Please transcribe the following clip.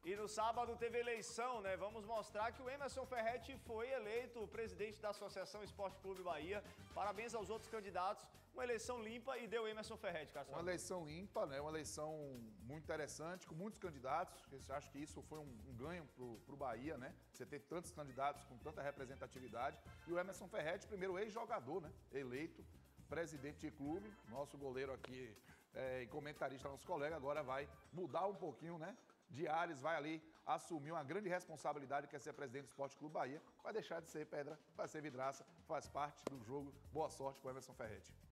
E no sábado teve eleição, né? Vamos mostrar que o Emerson Ferretti foi eleito presidente da Associação Esporte Clube Bahia. Parabéns aos outros candidatos. Uma eleição limpa e deu Emerson Ferretti, Cássio. Uma eleição limpa, né? Uma eleição muito interessante, com muitos candidatos. Eu acho que isso foi um ganho pro Bahia, né? Você ter tantos candidatos com tanta representatividade. E o Emerson Ferretti, primeiro ex-jogador, né? Eleito presidente de clube, nosso goleiro aqui e comentarista, nosso colega, agora vai mudar um pouquinho, né? De ares, vai ali assumir uma grande responsabilidade, que é ser presidente do Esporte Clube Bahia. Vai deixar de ser pedra, vai ser vidraça, faz parte do jogo. Boa sorte com o Emerson Ferretti.